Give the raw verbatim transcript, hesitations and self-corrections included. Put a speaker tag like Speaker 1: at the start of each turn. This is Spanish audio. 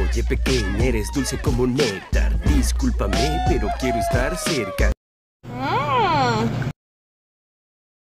Speaker 1: Oye pequeña, eres dulce como néctar. Discúlpame, pero quiero estar cerca.